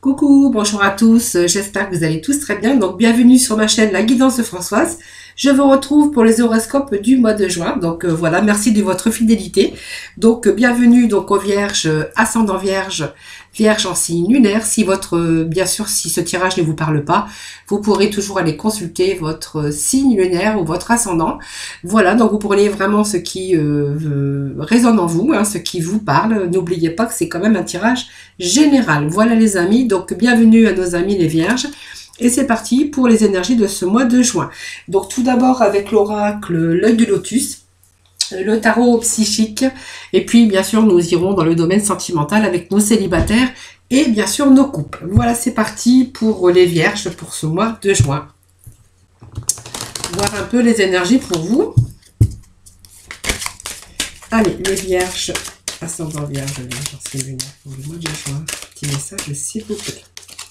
Coucou, bonjour à tous, j'espère que vous allez tous très bien. Donc bienvenue sur ma chaîne La Guidance de Françoise. Je vous retrouve pour les horoscopes du mois de juin. Donc voilà, merci de votre fidélité. Donc bienvenue donc aux Vierges, ascendant Vierge, Vierge en signe lunaire. Si bien sûr, si ce tirage ne vous parle pas, vous pourrez toujours aller consulter votre signe lunaire ou votre ascendant. Voilà, donc vous prenez vraiment ce qui résonne en vous, ce qui vous parle. N'oubliez pas que c'est quand même un tirage général. Voilà les amis, donc bienvenue à nos amis les Vierges. Et c'est parti pour les énergies de ce mois de juin. Donc tout d'abord avec l'oracle l'œil du lotus, le tarot psychique, et puis bien sûr nous irons dans le domaine sentimental avec nos célibataires et bien sûr nos couples. Voilà, c'est parti pour les Vierges pour ce mois de juin. Voir un peu les énergies pour vous. Allez, les Vierges, ascendant Vierge, c'est lunaire pour le mois de juin. Petit message s'il vous plaît.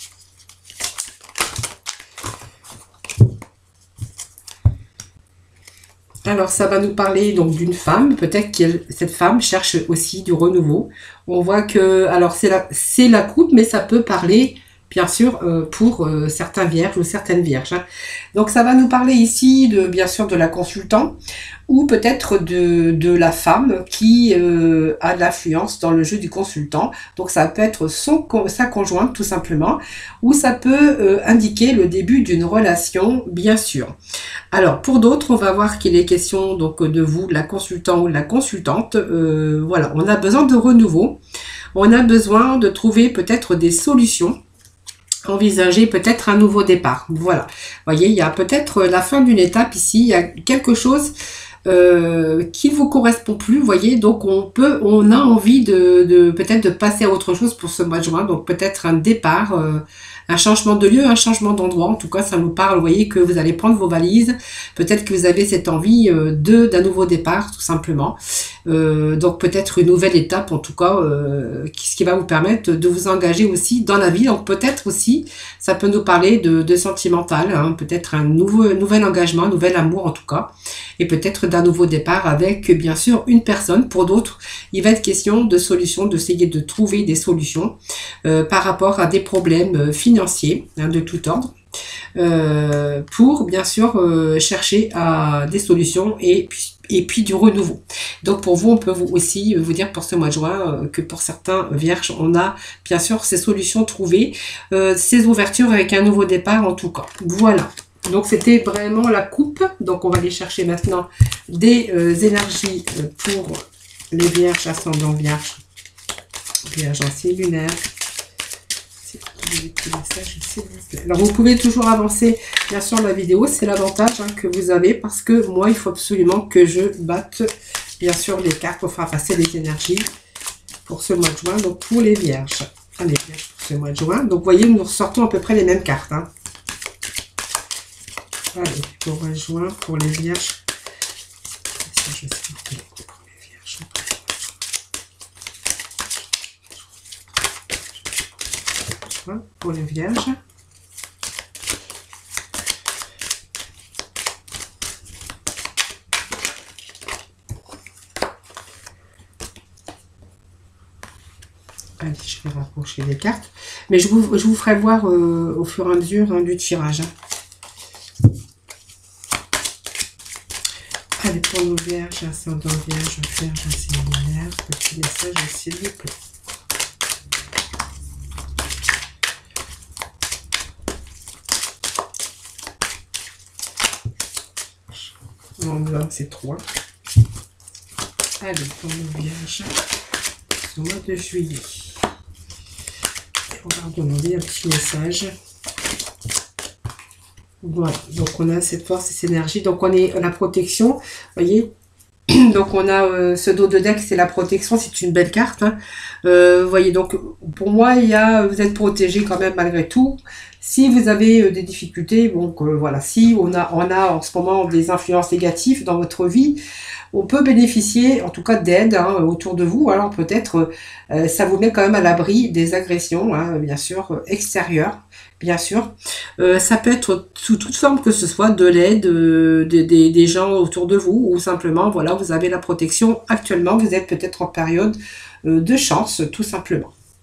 Alors, ça va nous parler donc d'une femme. Peut-être que cette femme cherche aussi du renouveau. On voit que, alors c'est la coupe, mais ça peut parler, bien sûr, pour certains vierges ou certaines vierges. Donc, ça va nous parler ici, bien sûr, de la consultante ou peut-être de la femme qui a de l'influence dans le jeu du consultant. Donc, ça peut être sa conjointe, tout simplement, ou ça peut indiquer le début d'une relation, bien sûr. Alors, pour d'autres, on va voir qu'il est question donc de vous, la consultante ou la consultante. Voilà, on a besoin de renouveau. On a besoin de trouver peut-être des solutions. Envisager peut-être un nouveau départ. Voilà. Vous voyez, il y a peut-être la fin d'une étape ici. Il y a quelque chose qui ne vous correspond plus, vous voyez, donc on a envie peut-être de passer à autre chose pour ce mois de juin, donc peut-être un départ, un changement de lieu, un changement d'endroit. En tout cas, ça nous parle, vous voyez, que vous allez prendre vos valises, peut-être que vous avez cette envie d'un nouveau départ, tout simplement. Donc peut-être une nouvelle étape, en tout cas, ce qui va vous permettre de vous engager aussi dans la vie. Donc peut-être aussi, ça peut nous parler de sentimental, peut-être un nouvel engagement, un nouvel amour en tout cas, et peut-être d'un nouveau départ avec bien sûr une personne. Pour d'autres, il va être question de solutions, d'essayer de trouver des solutions par rapport à des problèmes financiers de tout ordre, pour bien sûr chercher des solutions et puis du renouveau. Donc pour vous, on peut aussi vous dire pour ce mois de juin que pour certains vierges, on a bien sûr ces solutions trouvées, ces ouvertures avec un nouveau départ en tout cas. Voilà. Donc c'était vraiment la coupe. Donc on va aller chercher maintenant des énergies pour les vierges, ascendant vierge, vierge en signe lunaire. Alors vous pouvez toujours avancer bien sûr la vidéo, c'est l'avantage que vous avez, parce que moi il faut absolument que je batte bien sûr les cartes pour faire passer les énergies pour ce mois de juin. Donc pour les vierges, allez, pour ce mois de juin, donc vous voyez nous ressortons à peu près les mêmes cartes. Allez, pour le mois de juin, pour les vierges, pour les vierges. Allez, je vais rapprocher les cartes. Mais je vous ferai voir au fur et à mesure du tirage. Allez, pour nos vierges, ascendant vierge, vierge, signe lunaire, petit message s'il vous plaît. Là, c'est 3. Allez, pour nos vierges, au mois de juillet. On va demander un petit message. Voilà, donc on a cette force et cette énergie. Donc on est la protection, vous voyez. Donc on a ce dos de deck, c'est la protection, c'est une belle carte. Vous voyez, donc pour moi, vous êtes protégé quand même malgré tout. Si vous avez des difficultés, donc voilà, si on a en ce moment des influences négatives dans votre vie, on peut bénéficier en tout cas d'aide autour de vous. Alors peut-être ça vous met quand même à l'abri des agressions, bien sûr, extérieures. Bien sûr, ça peut être sous toute forme que ce soit, de l'aide des gens autour de vous, ou simplement, voilà, vous avez la protection actuellement, vous êtes peut-être en période de chance, tout simplement.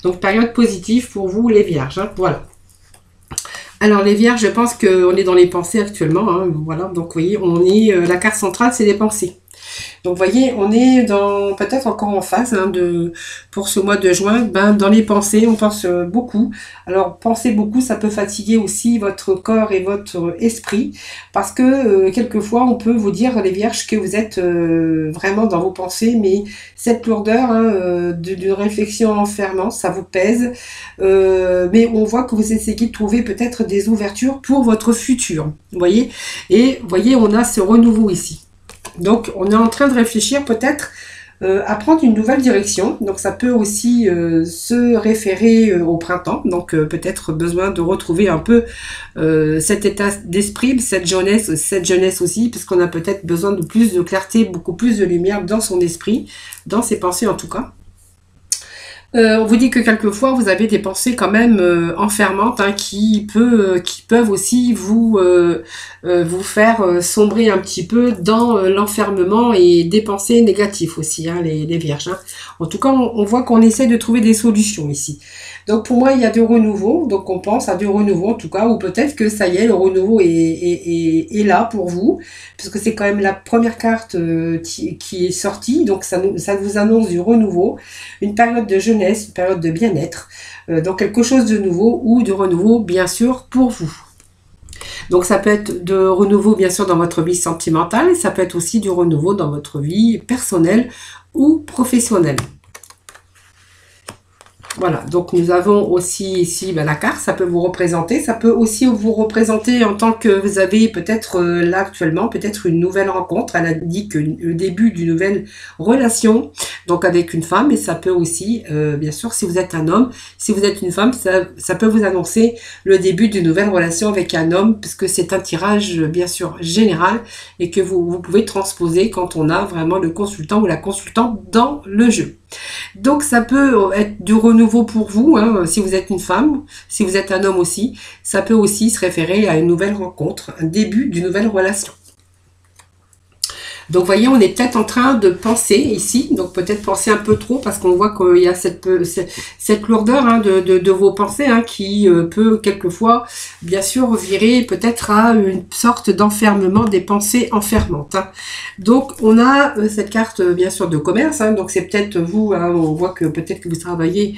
Donc, période positive pour vous, les vierges. Hein, voilà. Alors, les vierges, je pense qu'on est dans les pensées actuellement. Hein, voilà. Donc, vous voyez, on est, la carte centrale, c'est les pensées. Donc, vous voyez, on est dans peut-être encore en phase hein, pour ce mois de juin. Ben, dans les pensées, on pense beaucoup. Alors, penser beaucoup, ça peut fatiguer aussi votre corps et votre esprit. Parce que quelquefois, on peut vous dire, les vierges, que vous êtes vraiment dans vos pensées. Mais cette lourdeur hein, d'une réflexion enfermante, ça vous pèse. Mais on voit que vous essayez de trouver peut-être des ouvertures pour votre futur. Vous voyez? Et vous voyez, on a ce renouveau ici. Donc, on est en train de réfléchir peut-être à prendre une nouvelle direction. Donc, ça peut aussi se référer au printemps. Donc, peut-être besoin de retrouver un peu cet état d'esprit, cette jeunesse aussi, parce qu'on a peut-être besoin de plus de clarté, beaucoup plus de lumière dans son esprit, dans ses pensées en tout cas. On vous dit que quelquefois vous avez des pensées quand même enfermantes hein, qui peuvent aussi vous faire sombrer un petit peu dans l'enfermement et des pensées négatives aussi, hein, les vierges. Hein. En tout cas, on voit qu'on essaie de trouver des solutions ici. Donc pour moi, il y a du renouveau, donc on pense à du renouveau en tout cas, ou peut-être que ça y est, le renouveau est là pour vous, puisque c'est quand même la première carte qui est sortie, donc ça vous annonce du renouveau, une période de jeunesse, une période de bien-être, donc quelque chose de nouveau ou de renouveau bien sûr pour vous. Donc ça peut être de renouveau bien sûr dans votre vie sentimentale, ça peut être aussi du renouveau dans votre vie personnelle ou professionnelle. Voilà, donc nous avons aussi ici la carte, ça peut vous représenter, ça peut aussi vous représenter en tant que vous avez peut-être là actuellement, peut-être une nouvelle rencontre, elle indique le début d'une nouvelle relation, donc avec une femme, et ça peut aussi, bien sûr, si vous êtes un homme, si vous êtes une femme, ça peut vous annoncer le début d'une nouvelle relation avec un homme, puisque c'est un tirage, bien sûr, général, et que vous pouvez transposer quand on a vraiment le consultant ou la consultante dans le jeu. Donc ça peut être du renouveau pour vous, hein, si vous êtes une femme, si vous êtes un homme aussi, ça peut aussi se référer à une nouvelle rencontre, un début d'une nouvelle relation. Donc, vous voyez, on est peut-être en train de penser ici, donc peut-être penser un peu trop, parce qu'on voit qu'il y a cette lourdeur hein, de vos pensées hein, qui peut quelquefois, bien sûr, virer peut-être à une sorte d'enfermement des pensées enfermantes. Hein. Donc, on a cette carte, bien sûr, de commerce, hein, donc c'est peut-être vous, hein, on voit que peut-être que vous travaillez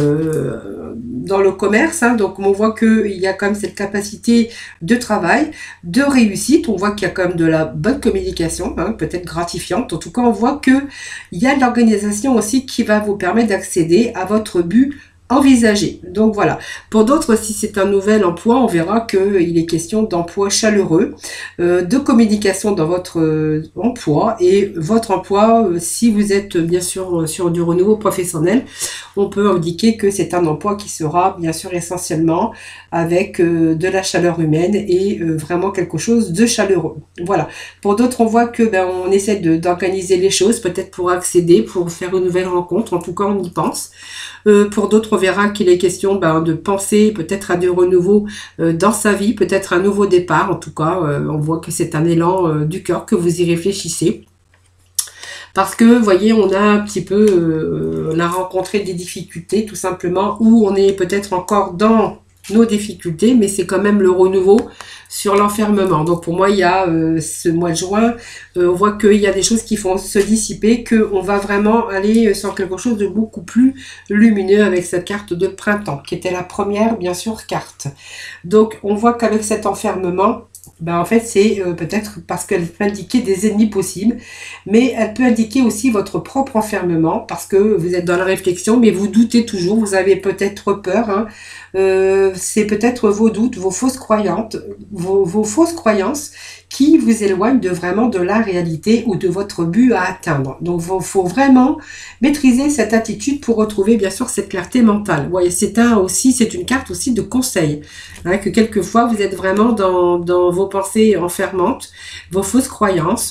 dans le commerce, hein, donc on voit qu'il y a quand même cette capacité de travail, de réussite, on voit qu'il y a quand même de la bonne communication, hein, peut-être gratifiante. En tout cas, on voit qu'il y a de l'organisation aussi qui va vous permettre d'accéder à votre but envisagé. Donc voilà. Pour d'autres, si c'est un nouvel emploi, on verra qu'il est question d'emploi chaleureux, de communication dans votre emploi, et votre emploi, si vous êtes bien sûr sur du renouveau professionnel, on peut indiquer que c'est un emploi qui sera bien sûr essentiellement avec de la chaleur humaine et vraiment quelque chose de chaleureux. Voilà. Pour d'autres, on voit que on essaie d'organiser les choses, peut-être pour accéder, pour faire une nouvelle rencontre. En tout cas, on y pense. Pour d'autres, on verra qu'il est question de penser peut-être à du renouveau dans sa vie, peut-être un nouveau départ. En tout cas, on voit que c'est un élan du cœur, que vous y réfléchissez. Parce que, vous voyez, on a un petit peu, on a rencontré des difficultés, tout simplement, où on est peut-être encore dans nos difficultés, mais c'est quand même le renouveau sur l'enfermement. Donc pour moi, il y a ce mois de juin, on voit qu'il y a des choses qui vont se dissiper, qu'on va vraiment aller sur quelque chose de beaucoup plus lumineux avec cette carte de printemps, qui était la première, bien sûr, carte. Donc on voit qu'avec cet enfermement, en fait, c'est peut-être parce qu'elle peut indiquer des ennemis possibles, mais elle peut indiquer aussi votre propre enfermement, parce que vous êtes dans la réflexion, mais vous doutez toujours, vous avez peut-être peur, hein. C'est peut-être vos doutes, vos fausses croyances, vos fausses croyances qui vous éloignent vraiment de la réalité ou de votre but à atteindre. Donc, il faut vraiment maîtriser cette attitude pour retrouver, bien sûr, cette clarté mentale. Ouais, c'est une carte aussi de conseil, hein, que quelquefois, vous êtes vraiment dans vos pensées enfermantes, vos fausses croyances.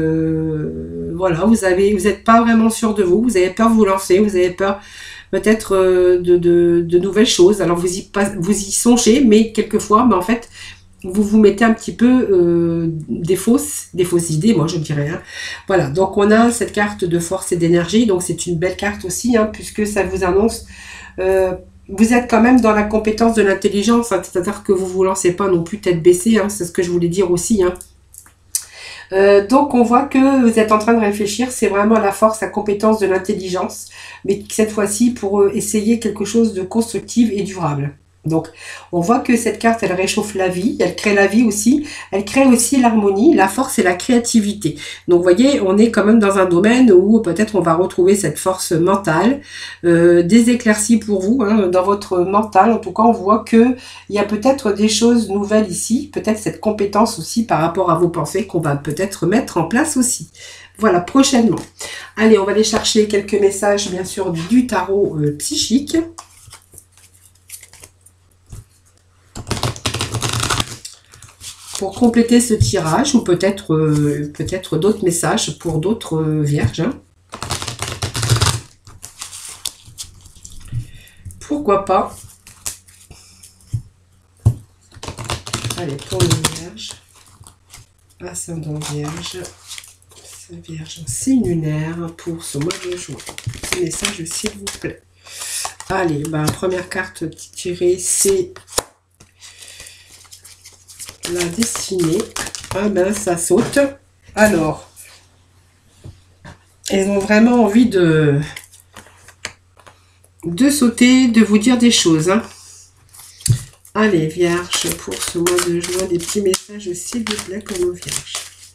Voilà, vous n'êtes pas vraiment sûr de vous, vous avez peur de vous lancer, vous avez peur peut-être de nouvelles choses. Alors, vous y songez, mais quelquefois, en fait, vous vous mettez un petit peu des fausses idées, moi je dirais. Hein. Voilà, donc on a cette carte de force et d'énergie, donc c'est une belle carte aussi, hein, puisque ça vous annonce vous êtes quand même dans la compétence de l'intelligence, hein, c'est-à-dire que vous vous lancez pas non plus tête baissée, hein, c'est ce que je voulais dire aussi, hein. Donc on voit que vous êtes en train de réfléchir, c'est vraiment la force, la compétence de l'intelligence, mais cette fois-ci pour essayer quelque chose de constructif et durable. Donc on voit que cette carte, elle réchauffe la vie, elle crée la vie aussi, elle crée aussi l'harmonie, la force et la créativité. Donc vous voyez, on est quand même dans un domaine où peut-être on va retrouver cette force mentale, des éclaircies pour vous, hein, dans votre mental. En tout cas, on voit que il y a peut-être des choses nouvelles ici, peut-être cette compétence aussi par rapport à vos pensées qu'on va peut-être mettre en place aussi. Voilà, prochainement. Allez, on va aller chercher quelques messages, bien sûr, du tarot psychique. Pour compléter ce tirage, ou peut-être d'autres messages pour d'autres vierges. Hein. Pourquoi pas? Allez, pour les vierges. Ascendant vierge. Vierge, signe lunaire pour ce mois de juin. Petit message, s'il vous plaît. Allez, bah, première carte tirée, c'est la destinée. Ah ben, ça saute. Alors, elles ont vraiment envie de sauter, de vous dire des choses. Hein. Allez, Vierge, pour ce mois de juin, des petits messages, s'il vous plaît, pour nos Vierges.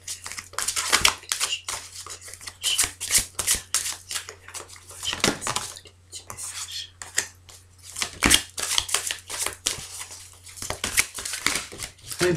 Allez.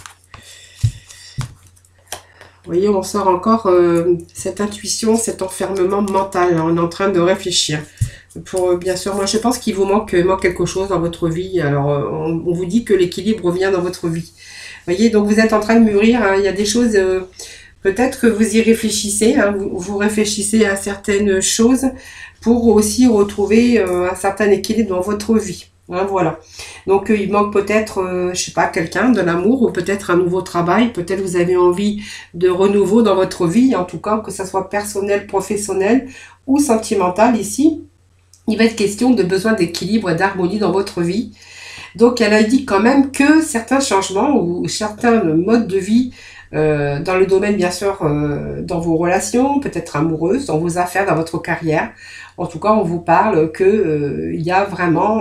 Vous voyez, on sort encore cette intuition, cet enfermement mental. On est en train de réfléchir. Pour, bien sûr, moi je pense qu'il vous manque quelque chose dans votre vie. Alors, on vous dit que l'équilibre revient dans votre vie. Vous voyez, donc vous êtes en train de mûrir. Hein, il y a des choses, peut-être que vous y réfléchissez. Hein, vous réfléchissez à certaines choses pour aussi retrouver un certain équilibre dans votre vie. Hein, voilà. Donc il manque peut-être, je sais pas, quelqu'un, de l'amour ou peut-être un nouveau travail. Peut-être vous avez envie de renouveau dans votre vie, en tout cas que ça soit personnel, professionnel ou sentimental ici. Il va être question de besoin d'équilibre et d'harmonie dans votre vie. Donc elle a dit quand même que certains changements ou certains modes de vie dans le domaine bien sûr dans vos relations, peut-être amoureuses, dans vos affaires, dans votre carrière. En tout cas, on vous parle que il y a vraiment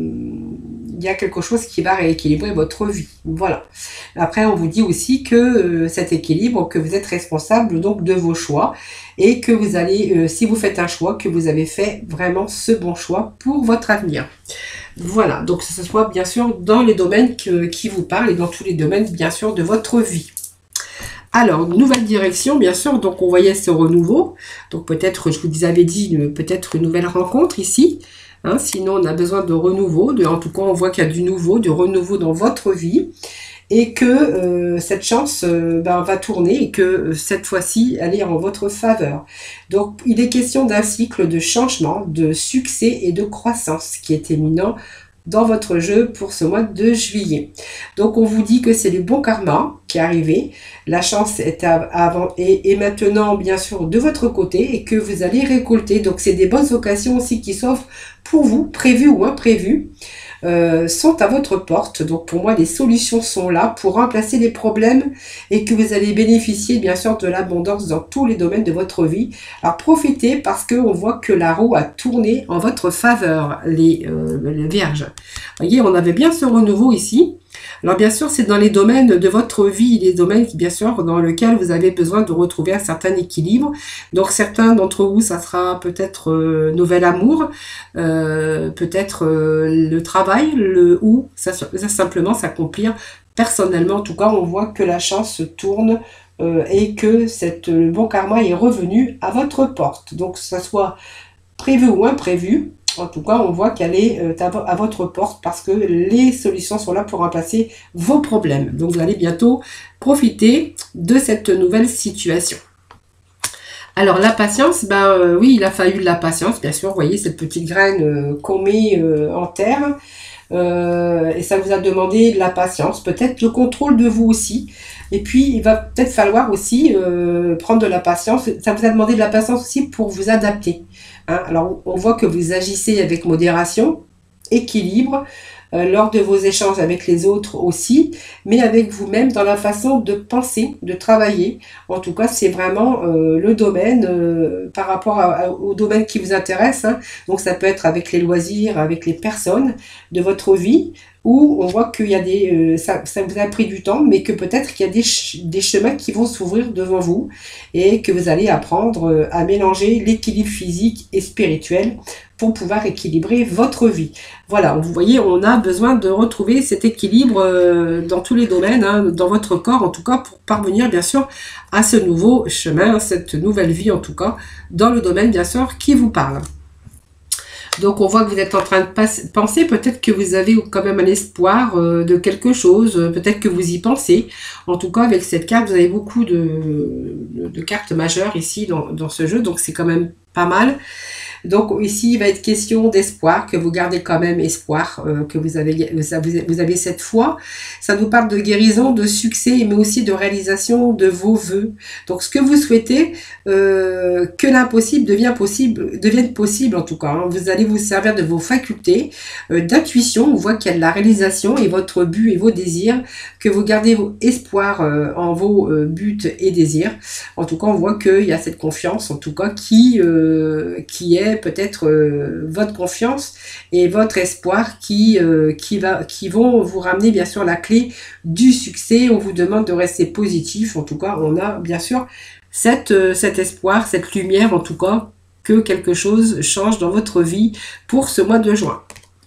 il y a quelque chose qui va rééquilibrer votre vie. Voilà. Après, on vous dit aussi que cet équilibre, que vous êtes responsable donc de vos choix et que vous allez, si vous faites un choix, que vous avez fait vraiment ce bon choix pour votre avenir. Voilà. Donc, que ce soit bien sûr dans les domaines qui vous parlent et dans tous les domaines bien sûr de votre vie. Alors, nouvelle direction, bien sûr, donc on voyait ce renouveau, donc peut-être, je vous avais dit, peut-être une nouvelle rencontre ici, hein, sinon on a besoin de renouveau, en tout cas on voit qu'il y a du renouveau dans votre vie, et que cette chance va tourner, et que cette fois-ci, elle est en votre faveur. Donc, il est question d'un cycle de changement, de succès et de croissance qui est éminent dans votre jeu pour ce mois de juillet. Donc on vous dit que c'est le bon karma qui est arrivé, la chance est avant et maintenant bien sûr de votre côté et que vous allez récolter. Donc c'est des bonnes occasions aussi qui s'offrent pour vous, prévues ou imprévues, sont à votre porte. Donc pour moi les solutions sont là pour remplacer les problèmes et que vous allez bénéficier bien sûr de l'abondance dans tous les domaines de votre vie. Alors profitez parce que on voit que la roue a tourné en votre faveur, les vierges. Vous voyez, on avait bien ce renouveau ici. Alors bien sûr, c'est dans les domaines de votre vie, les domaines bien sûr dans lesquels vous avez besoin de retrouver un certain équilibre. Donc certains d'entre vous, ça sera peut-être nouvel amour, peut-être le travail, ou ça simplement s'accomplir personnellement. En tout cas, on voit que la chance se tourne et que le bon karma est revenu à votre porte. Donc que ça soit prévu ou imprévu, en tout cas, on voit qu'elle est à votre porte parce que les solutions sont là pour remplacer vos problèmes. Donc, vous allez bientôt profiter de cette nouvelle situation. Alors, la patience, oui, il a fallu de la patience, bien sûr. Vous voyez cette petite graine qu'on met en terre. Et ça vous a demandé de la patience, peut-être le contrôle de vous aussi. Et puis, il va peut-être falloir aussi prendre de la patience. Ça vous a demandé de la patience aussi pour vous adapter. hein. Alors, on voit que vous agissez avec modération, équilibre, lors de vos échanges avec les autres aussi, mais avec vous-même dans la façon de penser, de travailler. En tout cas, c'est vraiment le domaine par rapport au domaine qui vous intéresse, hein. Donc, ça peut être avec les loisirs, avec les personnes de votre vie, où on voit qu'il y a ça vous a pris du temps, mais que peut-être qu'il y a des chemins qui vont s'ouvrir devant vous et que vous allez apprendre à mélanger l'équilibre physique et spirituel pour pouvoir équilibrer votre vie. Voilà, vous voyez, on a besoin de retrouver cet équilibre dans tous les domaines, hein, dans votre corps en tout cas, pour parvenir bien sûr à ce nouveau chemin, cette nouvelle vie en tout cas, dans le domaine bien sûr qui vous parle. Donc, on voit que vous êtes en train de penser, peut-être que vous avez quand même un espoir de quelque chose, peut-être que vous y pensez. En tout cas, avec cette carte, vous avez beaucoup de cartes majeures ici dans ce jeu, donc c'est quand même pas mal. Donc ici, il va être question d'espoir, que vous gardez quand même espoir, que vous avez cette foi. Ça nous parle de guérison, de succès, mais aussi de réalisation de vos vœux. Donc ce que vous souhaitez, que l'impossible devienne possible en tout cas, hein. Vous allez vous servir de vos facultés d'intuition. On voit qu'il y a de la réalisation et votre but et vos désirs, que vous gardez vos espoirs en vos buts et désirs. En tout cas, on voit qu'il y a cette confiance, en tout cas, qui est peut-être votre confiance et votre espoir qui vont vous ramener bien sûr la clé du succès. On vous demande de rester positif. En tout cas, on a bien sûr cet espoir, cette lumière en tout cas, que quelque chose change dans votre vie pour ce mois de juin.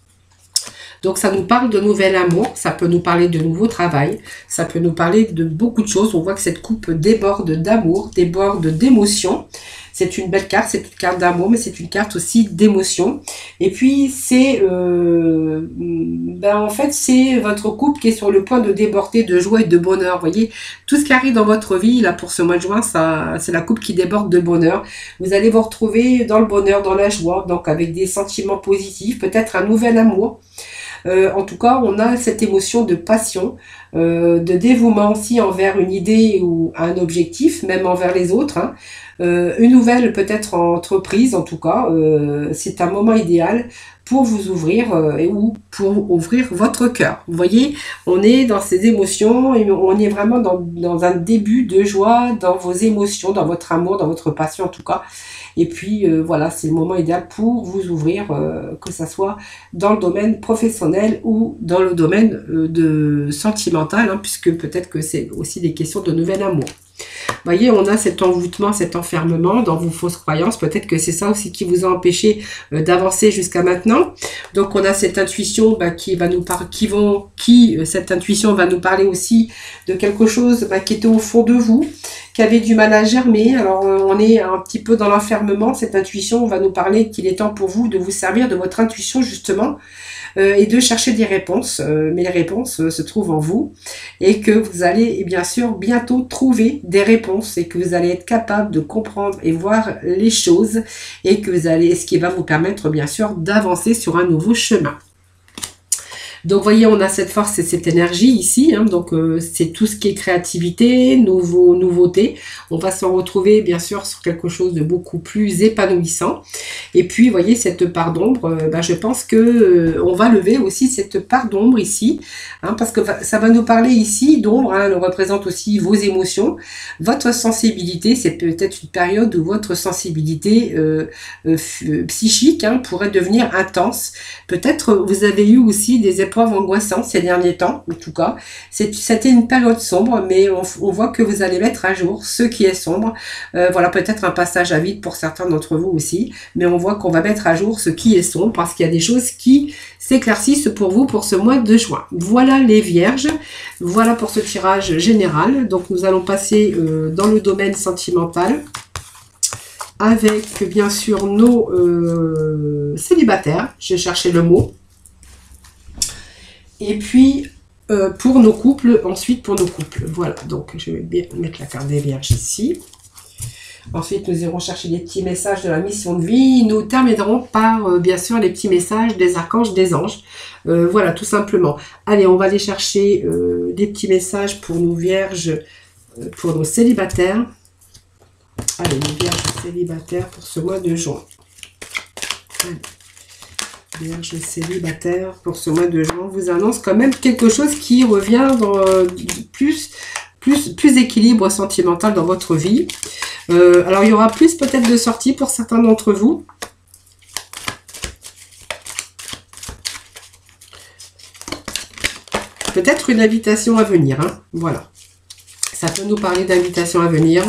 Donc ça nous parle de nouvel amour, ça peut nous parler de nouveau travail, ça peut nous parler de beaucoup de choses. On voit que cette coupe déborde d'amour, déborde d'émotions. C'est une belle carte, c'est une carte d'amour, mais c'est une carte aussi d'émotion. Et puis c'est, en fait, c'est votre couple qui est sur le point de déborder de joie et de bonheur. Vous voyez, tout ce qui arrive dans votre vie là pour ce mois de juin, ça, c'est la coupe qui déborde de bonheur. Vous allez vous retrouver dans le bonheur, dans la joie, donc avec des sentiments positifs, peut-être un nouvel amour. En tout cas, on a cette émotion de passion, de dévouement aussi envers une idée ou un objectif, même envers les autres, hein. Une nouvelle peut-être entreprise, en tout cas, c'est un moment idéal pour vous ouvrir ou pour ouvrir votre cœur. Vous voyez, on est dans ces émotions et on est vraiment dans un début de joie, dans vos émotions, dans votre amour, dans votre passion en tout cas. Et puis voilà, c'est le moment idéal pour vous ouvrir, que ce soit dans le domaine professionnel ou dans le domaine sentimental, hein, puisque peut-être que c'est aussi des questions de nouvel amour. Vous voyez, on a cet envoûtement, cet enfermement dans vos fausses croyances. Peut-être que c'est ça aussi qui vous a empêché d'avancer jusqu'à maintenant. Donc, on a cette intuition qui va nous cette intuition va nous parler aussi de quelque chose qui était au fond de vous, qui avait du mal à germer. Alors, on est un petit peu dans l'enfermement. Cette intuition va nous parler qu'il est temps pour vous de vous servir de votre intuition, justement, et de chercher des réponses, mais les réponses se trouvent en vous et que vous allez bien sûr bientôt trouver des réponses et que vous allez être capable de comprendre et voir les choses et que ce qui va vous permettre bien sûr d'avancer sur un nouveau chemin. Donc, voyez, on a cette force et cette énergie ici. Hein, donc, c'est tout ce qui est créativité, nouveauté. On va se retrouver, bien sûr, sur quelque chose de beaucoup plus épanouissant. Et puis, voyez, cette part d'ombre, je pense que on va lever aussi cette part d'ombre ici. Hein, parce que ça va nous parler ici d'ombre. Hein, elle représente aussi vos émotions, votre sensibilité. C'est peut-être une période où votre sensibilité psychique pourrait devenir intense. Peut-être vous avez eu aussi des épreuves angoissantes ces derniers temps, en tout cas. C'était une période sombre, mais on voit que vous allez mettre à jour ce qui est sombre. Voilà, peut-être un passage à vide pour certains d'entre vous aussi, mais on voit qu'on va mettre à jour ce qui est sombre parce qu'il y a des choses qui s'éclaircissent pour vous pour ce mois de juin. Voilà les vierges, voilà pour ce tirage général. Donc nous allons passer dans le domaine sentimental avec bien sûr nos célibataires. J'ai cherché le mot. Et puis, pour nos couples, ensuite pour nos couples. Voilà, donc je vais bien mettre la carte des vierges ici. Ensuite, nous irons chercher les petits messages de la mission de vie. Nous terminerons par, bien sûr, les petits messages des archanges, des anges. Voilà, tout simplement. Allez, on va aller chercher des petits messages pour nos vierges, pour nos célibataires. Allez, les vierges célibataires pour ce mois de juin. Vierge célibataire pour ce mois de juin vous annonce quand même quelque chose qui revient dans plus équilibre sentimental dans votre vie. Alors il y aura plus peut-être de sorties pour certains d'entre vous. Peut-être une invitation à venir, hein. Voilà. Ça peut nous parler d'invitation à venir.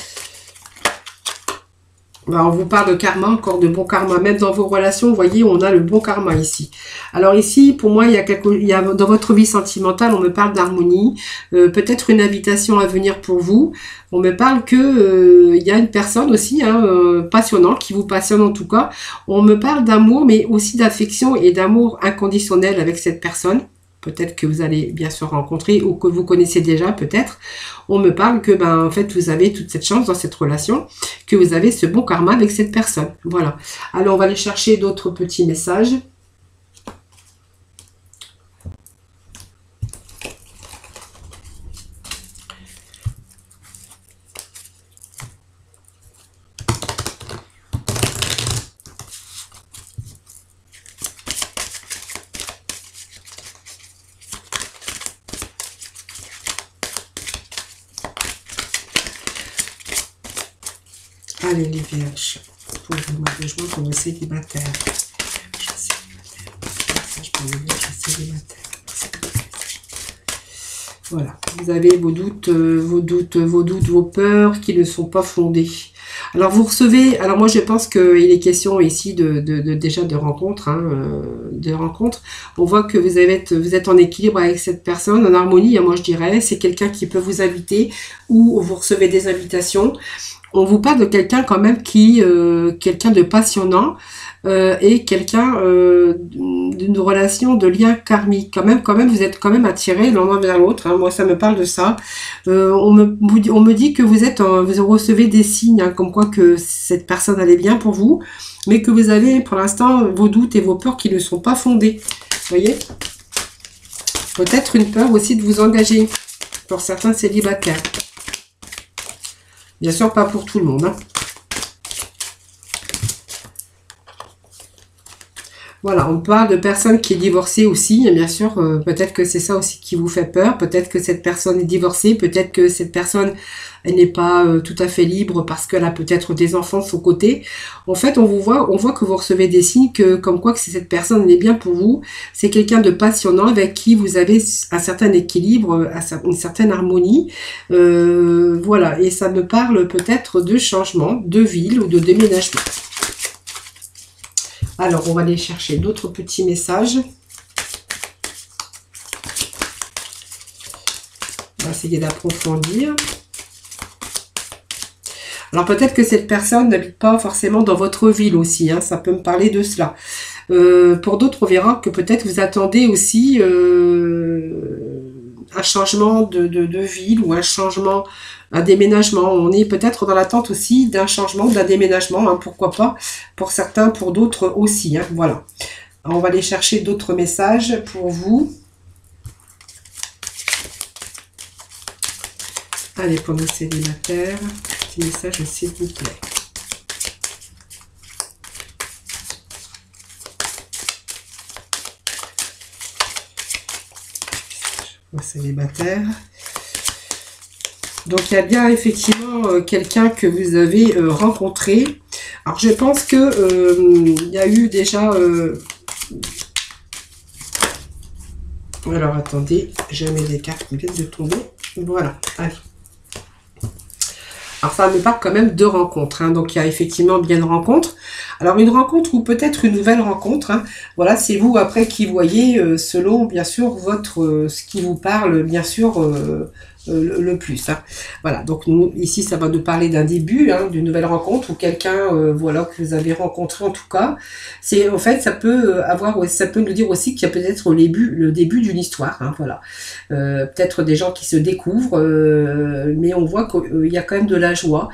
Ben, on vous parle de karma, encore de bon karma. Même dans vos relations, vous voyez, on a le bon karma ici. Alors ici, pour moi, il y a dans votre vie sentimentale, on me parle d'harmonie. Peut-être une invitation à venir pour vous. On me parle que il y a une personne aussi, hein, passionnante, qui vous passionne en tout cas. On me parle d'amour, mais aussi d'affection et d'amour inconditionnel avec cette personne. Peut-être que vous allez bien sûr rencontrer ou que vous connaissez déjà peut-être. On me parle que ben en fait vous avez toute cette chance dans cette relation, que vous avez ce bon karma avec cette personne. Voilà. Alors on va aller chercher d'autres petits messages. Allez les vierges, pour le mois de juin, pour vos célibataires. Voilà, vous avez vos doutes, vos peurs qui ne sont pas fondés. Alors vous recevez, alors moi je pense qu'il est question ici déjà de rencontres, hein, de rencontres. On voit que vous êtes en équilibre avec cette personne, en harmonie, hein, moi je dirais. C'est quelqu'un qui peut vous inviter ou vous recevez des invitations. On vous parle de quelqu'un quand même quelqu'un de passionnant et quelqu'un d'une relation de lien karmique. Quand même, vous êtes quand même attirés l'un vers l'autre. Hein. Moi, ça me parle de ça. On me dit que vous recevez des signes, hein, comme quoi que cette personne allait bien pour vous, mais que vous avez pour l'instant vos doutes et vos peurs qui ne sont pas fondés. Vous voyez? Peut-être une peur aussi de vous engager pour certains célibataires. Bien sûr, pas pour tout le monde. Hein. Voilà, on parle de personne qui est divorcée aussi. Et bien sûr, peut-être que c'est ça aussi qui vous fait peur. Peut-être que cette personne est divorcée. Peut-être que cette personne elle n'est pas tout à fait libre parce qu'elle a peut-être des enfants de son côté. En fait, on voit que vous recevez des signes comme quoi que cette personne elle est bien pour vous. C'est quelqu'un de passionnant avec qui vous avez un certain équilibre, une certaine harmonie. Voilà, et ça me parle peut-être de changement, de ville ou de déménagement. Alors, on va aller chercher d'autres petits messages. On va essayer d'approfondir. Alors, peut-être que cette personne n'habite pas forcément dans votre ville aussi. Hein, ça peut me parler de cela. Pour d'autres, on verra que peut-être vous attendez aussi un changement de ville ou un déménagement. On est peut-être dans l'attente aussi d'un changement, d'un déménagement, hein, pourquoi pas, pour certains, pour d'autres aussi. Hein, voilà. Alors, on va aller chercher d'autres messages pour vous. Allez, pour nos célibataires, petit message s'il vous plaît. Nos célibataires. Donc, il y a bien effectivement quelqu'un que vous avez rencontré. Alors, je pense que il y a eu déjà... Alors, attendez, je mets des cartes qui viennent de tomber. Voilà, allez. Alors, ça me parle quand même de rencontres. Hein. Donc, il y a effectivement bien une rencontre. Alors, une rencontre ou peut-être une nouvelle rencontre. Hein. Voilà, c'est vous après qui voyez, selon, bien sûr, ce qui vous parle, bien sûr, le plus. Hein. Voilà, donc nous, ici, ça va nous parler d'un début, hein, d'une nouvelle rencontre ou quelqu'un, voilà, que vous avez rencontré en tout cas. C'est, en fait, ça peut nous dire aussi qu'il y a peut-être le début d'une histoire. Hein, voilà, peut-être des gens qui se découvrent, mais on voit qu'il y a quand même de la joie.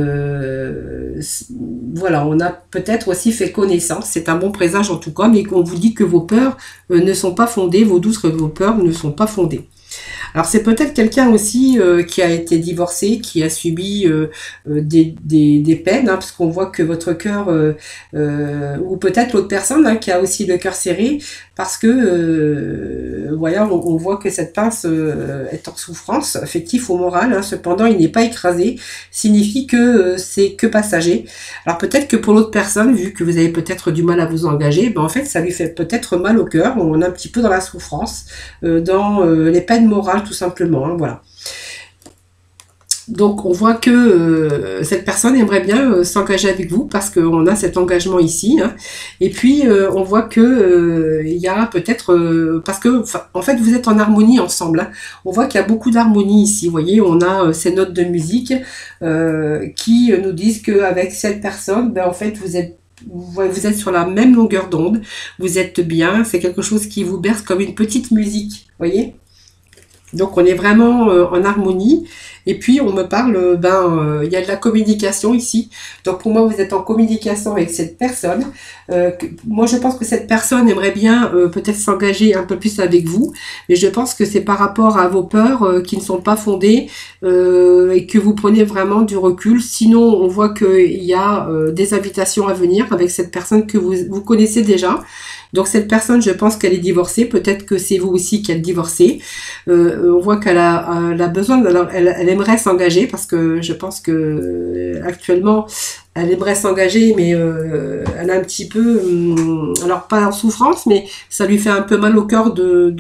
Voilà, on a peut-être aussi fait connaissance. C'est un bon présage en tout cas, mais qu'on vous dit que vos peurs ne sont pas fondées, vos doutes et vos peurs ne sont pas fondées. Alors c'est peut-être quelqu'un aussi qui a été divorcé, qui a subi des peines, hein, parce qu'on voit que votre cœur, ou peut-être l'autre personne hein, qui a aussi le cœur serré, parce que voyons, on voit que cette pince est en souffrance affective ou morale, hein, cependant il n'est pas écrasé, signifie que c'est que passager. Alors peut-être que pour l'autre personne, vu que vous avez peut-être du mal à vous engager, ben en fait ça lui fait peut-être mal au cœur, on est un petit peu dans la souffrance, dans les peines morales tout simplement, hein, voilà. Donc on voit que cette personne aimerait bien s'engager avec vous parce qu'on a cet engagement ici, hein. Et puis on voit que il y a peut-être parce que en fait vous êtes en harmonie ensemble, hein. On voit qu'il y a beaucoup d'harmonie ici. Vous voyez, on a ces notes de musique qui nous disent qu'avec cette personne, ben, en fait vous êtes sur la même longueur d'onde, vous êtes bien, c'est quelque chose qui vous berce comme une petite musique, vous voyez. Donc on est vraiment en harmonie. Et puis on me parle, il y a de la communication ici. Donc pour moi vous êtes en communication avec cette personne. Moi je pense que cette personne aimerait bien peut-être s'engager un peu plus avec vous. Mais je pense que c'est par rapport à vos peurs qui ne sont pas fondées et que vous prenez vraiment du recul. Sinon on voit qu'il y a des invitations à venir avec cette personne que vous connaissez déjà. Donc cette personne, je pense qu'elle est divorcée. Peut-être que c'est vous aussi qui êtes divorcé. On voit qu'elle a besoin. Alors elle aimerait s'engager parce que je pense que actuellement elle aimerait s'engager, mais elle a un petit peu, alors pas en souffrance, mais ça lui fait un peu mal au cœur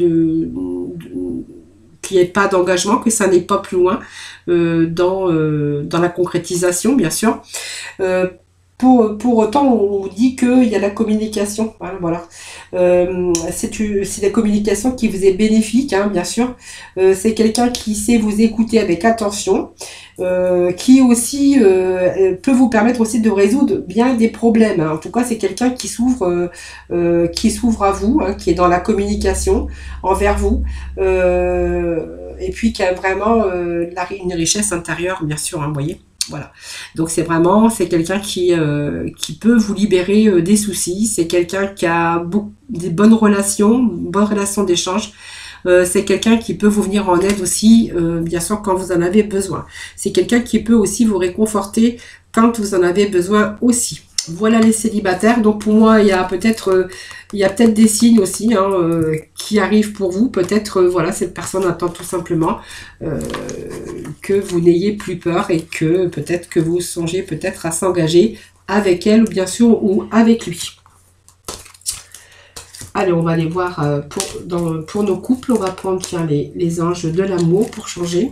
qu'il n'y ait pas d'engagement, que ça n'ait pas plus loin dans la concrétisation, bien sûr. Pour autant, on dit qu'il y a la communication. Voilà. C'est la communication qui vous est bénéfique, hein, bien sûr. C'est quelqu'un qui sait vous écouter avec attention, qui aussi peut vous permettre aussi de résoudre bien des problèmes, hein. En tout cas, c'est quelqu'un qui s'ouvre à vous, hein, qui est dans la communication envers vous. Et puis qui a vraiment une richesse intérieure, bien sûr, hein, vous voyez. Voilà. Donc c'est quelqu'un qui peut vous libérer des soucis. C'est quelqu'un qui a des bonnes relations d'échange. C'est quelqu'un qui peut vous venir en aide aussi, bien sûr, quand vous en avez besoin. C'est quelqu'un qui peut aussi vous réconforter quand vous en avez besoin aussi. Voilà les célibataires. Donc pour moi, il y a peut-être des signes aussi hein, qui arrivent pour vous. Peut-être voilà, cette personne attend tout simplement que vous n'ayez plus peur et que peut-être que vous songez peut-être à s'engager avec elle, bien sûr, ou avec lui. Allez, on va aller voir pour nos couples. On va prendre tiens, les anges de l'amour pour changer.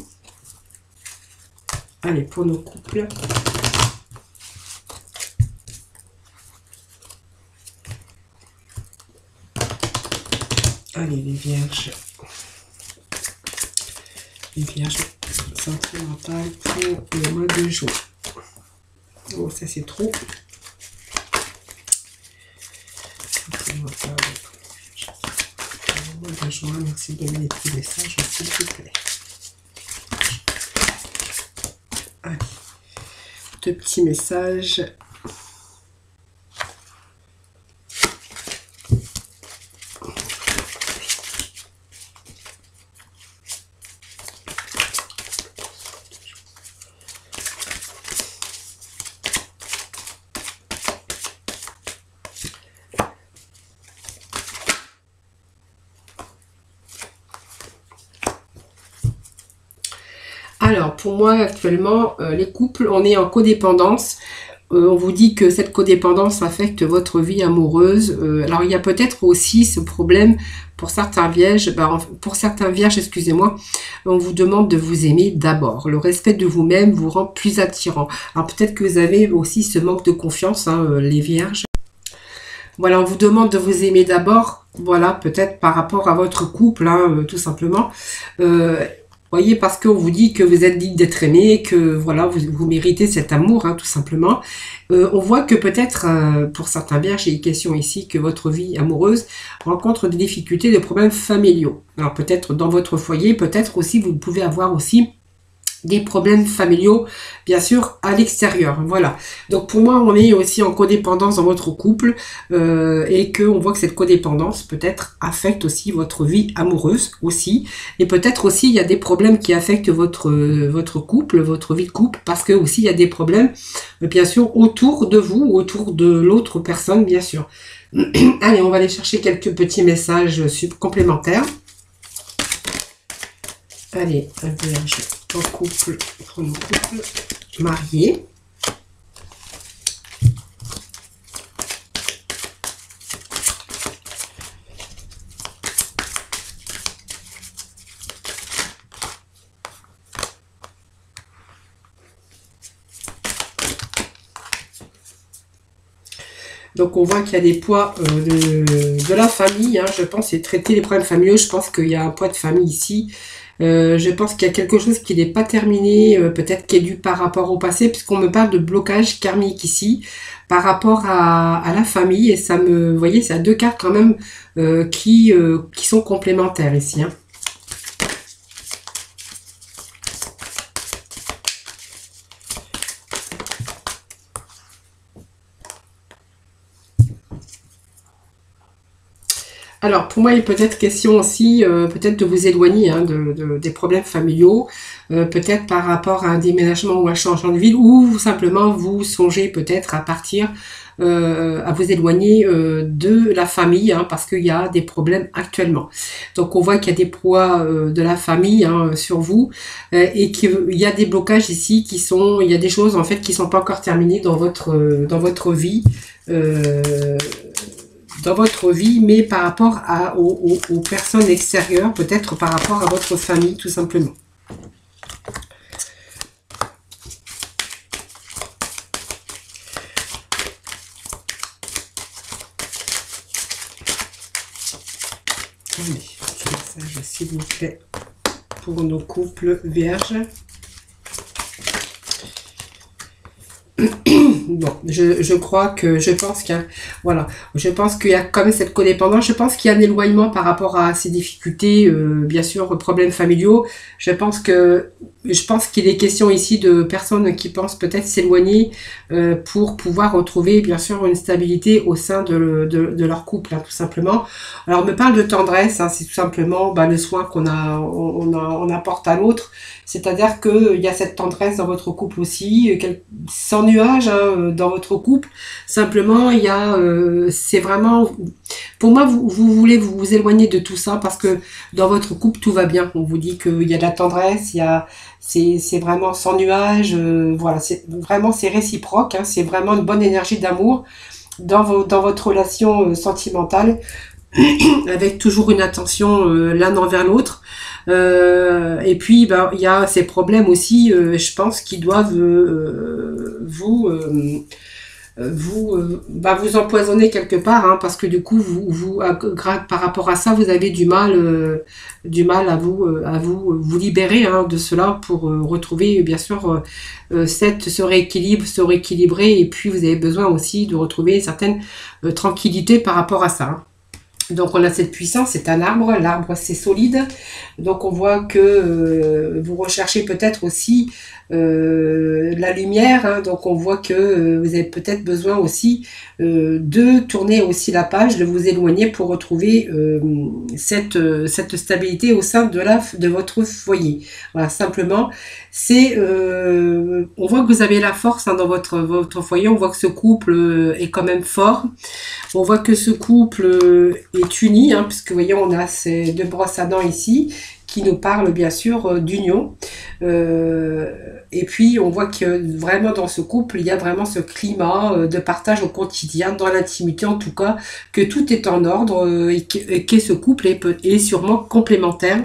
Allez, pour nos couples. Allez, les vierges. Les vierges sentimentales pour le mois de juin. Bon, ça c'est trop. Sentimentales pour le mois de juin. Merci de donner des petits messages, s'il vous plaît. Allez, deux petits messages. Alors, pour moi, actuellement, les couples, on est en codépendance. On vous dit que cette codépendance affecte votre vie amoureuse. Alors, il y a peut-être aussi ce problème pour certains vierges. Excusez-moi, on vous demande de vous aimer d'abord. Le respect de vous-même vous rend plus attirant. Alors, peut-être que vous avez aussi ce manque de confiance, hein, les vierges. Voilà, on vous demande de vous aimer d'abord. Voilà, peut-être par rapport à votre couple, hein, tout simplement. Voyez, parce qu'on vous dit que vous êtes digne d'être aimé, que voilà, vous méritez cet amour, hein, tout simplement. On voit que peut-être, pour certains vierges, il est question ici que votre vie amoureuse rencontre des difficultés, des problèmes familiaux. Alors peut-être dans votre foyer, peut-être aussi, vous pouvez avoir aussi des problèmes familiaux, bien sûr, à l'extérieur. Voilà. Donc pour moi, on est aussi en codépendance dans votre couple et que on voit que cette codépendance peut-être affecte aussi votre vie amoureuse aussi. Et peut-être aussi il y a des problèmes qui affectent votre couple, votre vie de couple, parce que aussi il y a des problèmes, bien sûr, autour de vous, autour de l'autre personne, bien sûr. Allez, on va aller chercher quelques petits messages complémentaires. Allez, un vierge en couple, pour nos couples mariés. Donc on voit qu'il y a des poids de la famille, hein, je pense, et traiter les problèmes familiaux, je pense qu'il y a un poids de famille ici. Je pense qu'il y a quelque chose qui n'est pas terminé, peut-être qui est dû par rapport au passé, puisqu'on me parle de blocage karmique ici, par rapport à la famille, et ça me, vous voyez, c'est à deux cartes quand même qui sont complémentaires ici. Hein. Alors, pour moi, il est peut-être question aussi, peut-être de vous éloigner hein, des problèmes familiaux, peut-être par rapport à un déménagement ou un changement de ville, ou simplement vous songez peut-être à partir, à vous éloigner de la famille, hein, parce qu'il y a des problèmes actuellement. Donc, on voit qu'il y a des poids de la famille hein, sur vous, et qu'il y a des blocages ici qui sont, il y a des choses en fait qui sont pas encore terminées dans votre vie. Dans votre vie, mais par rapport aux personnes extérieures, peut-être par rapport à votre famille, tout simplement. Allez, un message, s'il vous plaît, pour nos couples vierges. Bon, je crois que, je pense qu'il y a, voilà, je pense qu'il y a quand même cette codépendance, je pense qu'il y a un éloignement par rapport à ces difficultés, bien sûr, problèmes familiaux. Je pense qu'il est question ici de personnes qui pensent peut-être s'éloigner pour pouvoir retrouver, bien sûr, une stabilité au sein de leur couple, hein, tout simplement. Alors, on me parle de tendresse, hein, c'est tout simplement le soin on apporte à l'autre. C'est-à-dire qu'il y a cette tendresse dans votre couple aussi, sans nuage hein, dans votre couple. Simplement, il y a, c'est vraiment, pour moi, vous voulez vous éloigner de tout ça parce que dans votre couple tout va bien. On vous dit qu'il y a de la tendresse, c'est vraiment sans nuage. Voilà, c'est vraiment c'est réciproque. Hein, c'est vraiment une bonne énergie d'amour dans votre relation sentimentale, avec toujours une attention l'un envers l'autre. Et puis il y a ces problèmes aussi, je pense, qui doivent vous empoisonner quelque part, hein, parce que du coup par rapport à ça, vous avez du mal à vous libérer hein, de cela pour retrouver bien sûr ce rééquilibre, se rééquilibrer, et puis vous avez besoin aussi de retrouver une certaine tranquillité par rapport à ça. Hein. Donc on a cette puissance, c'est un arbre, l'arbre c'est solide, donc on voit que vous recherchez peut-être aussi la lumière, hein, donc on voit que vous avez peut-être besoin aussi de tourner aussi la page, de vous éloigner pour retrouver cette stabilité au sein de votre foyer. Voilà, simplement, on voit que vous avez la force hein, dans votre foyer, on voit que ce couple est quand même fort, on voit que ce couple est uni, hein, puisque vous voyez, on a ces deux brosses à dents ici, qui nous parlent bien sûr d'union. Et puis on voit que vraiment dans ce couple, il y a vraiment ce climat de partage au quotidien, dans l'intimité en tout cas, que tout est en ordre et que ce couple est sûrement complémentaire.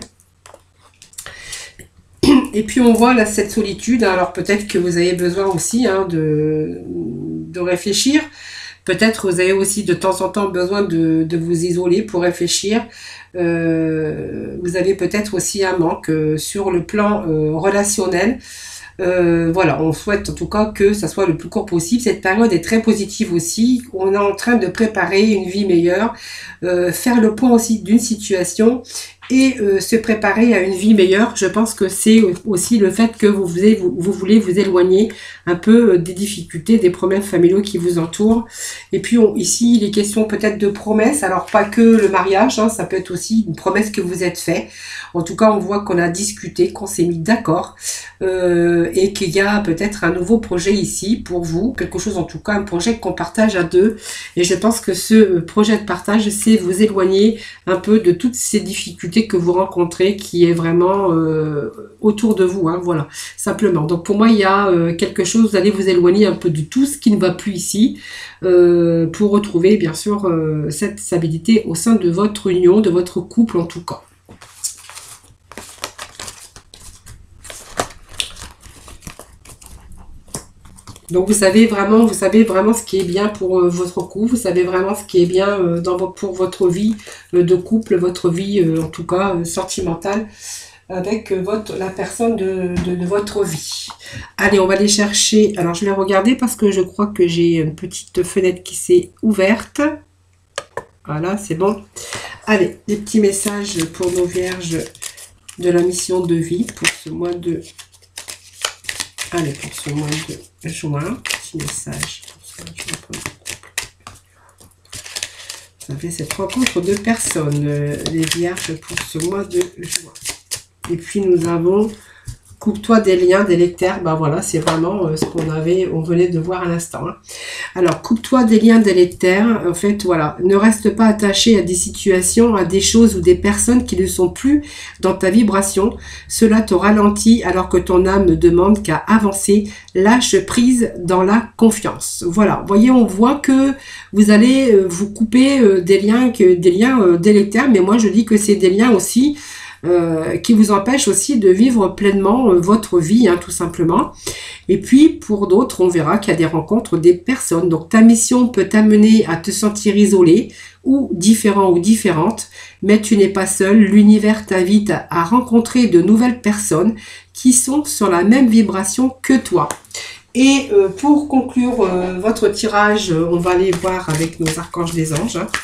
Et puis on voit là cette solitude, alors peut-être que vous avez besoin aussi hein, de réfléchir. Peut-être vous avez aussi de temps en temps besoin de vous isoler pour réfléchir. Vous avez peut-être aussi un manque sur le plan relationnel. Voilà, on souhaite en tout cas que ça soit le plus court possible. Cette période est très positive aussi. On est en train de préparer une vie meilleure, faire le point aussi d'une situation et se préparer à une vie meilleure. Je pense que c'est aussi le fait que vous voulez vous éloigner un peu des difficultés, des problèmes familiaux qui vous entourent. Et puis ici, il est question peut-être de promesses. Alors pas que le mariage, hein, ça peut être aussi une promesse que vous êtes fait. En tout cas, on voit qu'on a discuté, qu'on s'est mis d'accord et qu'il y a peut-être un nouveau projet ici pour vous. Quelque chose en tout cas, un projet qu'on partage à deux. Et je pense que ce projet de partage, c'est vous éloigner un peu de toutes ces difficultés que vous rencontrez qui est vraiment autour de vous, hein, voilà, simplement. Donc pour moi, il y a quelque chose, vous allez vous éloigner un peu de tout ce qui ne va plus ici pour retrouver bien sûr cette stabilité au sein de votre union, de votre couple en tout cas. Donc vous savez vraiment ce qui est bien pour votre couple, vous savez vraiment ce qui est bien pour votre vie de couple, votre vie en tout cas sentimentale avec la personne de votre vie. Allez, on va aller chercher. Alors je vais regarder parce que je crois que j'ai une petite fenêtre qui s'est ouverte. Voilà, c'est bon. Allez, des petits messages pour nos vierges de la mission de vie pour ce mois de... Allez, pour ce mois de juin, petit message. Ça fait cette rencontre de personnes, les vierges, pour ce mois de juin. Et puis nous avons coupe-toi des liens délétères. Ben voilà, c'est vraiment ce on venait de voir à l'instant. Hein. Alors, coupe-toi des liens délétères. En fait, voilà, ne reste pas attaché à des situations, à des choses ou des personnes qui ne sont plus dans ta vibration. Cela te ralentit alors que ton âme ne demande qu'à avancer. Lâche prise dans la confiance. Voilà, vous voyez, on voit que vous allez vous couper des liens délétères, mais moi je dis que c'est des liens aussi qui vous empêche aussi de vivre pleinement votre vie, hein, tout simplement. Et puis, pour d'autres, on verra qu'il y a des rencontres des personnes. Donc, ta mission peut t'amener à te sentir isolé ou différent ou différente, mais tu n'es pas seul. L'univers t'invite à rencontrer de nouvelles personnes qui sont sur la même vibration que toi. Et pour conclure votre tirage, on va aller voir avec nos archanges des anges. Hein.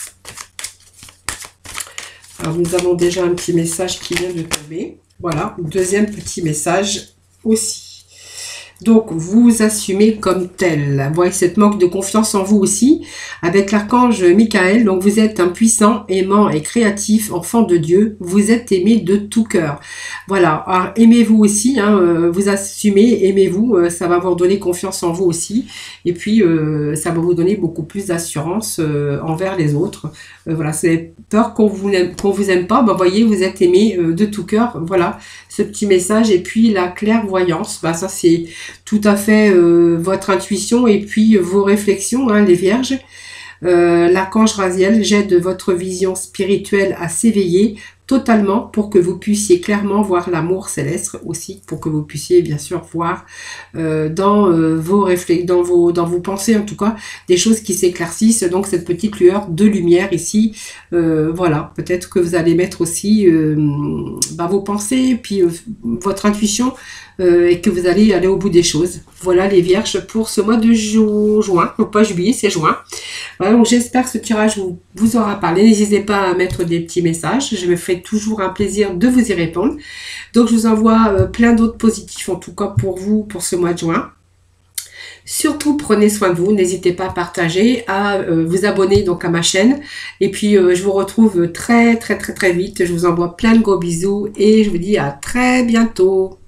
Alors, nous avons déjà un petit message qui vient de tomber. Voilà, deuxième petit message aussi. Donc, vous assumez comme tel. Vous voyez cette manque de confiance en vous aussi. Avec l'archange Michael, donc vous êtes un puissant, aimant et créatif enfant de Dieu. Vous êtes aimé de tout cœur. Voilà, alors, aimez-vous aussi. Hein, vous assumez, aimez-vous. Ça va vous donner confiance en vous aussi. Et puis, ça va vous donner beaucoup plus d'assurance envers les autres. Voilà, c'est peur qu'on vous aime pas. Bah, voyez, vous êtes aimé de tout cœur. Voilà, ce petit message. Et puis, la clairvoyance. Bah, ça, c'est tout à fait votre intuition et puis vos réflexions, hein, les vierges. L'archange Raziel jette votre vision spirituelle à s'éveiller totalement pour que vous puissiez clairement voir l'amour céleste aussi, pour que vous puissiez bien sûr voir dans vos pensées en tout cas, des choses qui s'éclaircissent, donc cette petite lueur de lumière ici, voilà, peut-être que vous allez mettre aussi vos pensées, puis votre intuition, et que vous allez aller au bout des choses. Voilà les vierges pour ce mois de juin, donc pas juillet, c'est juin. Voilà, donc j'espère que ce tirage vous aura parlé. N'hésitez pas à mettre des petits messages, je me ferai toujours un plaisir de vous y répondre. Donc je vous envoie plein d'autres positifs en tout cas pour vous pour ce mois de juin. Surtout prenez soin de vous, n'hésitez pas à partager, à vous abonner donc à ma chaîne et puis je vous retrouve très vite. Je vous envoie plein de gros bisous et je vous dis à très bientôt.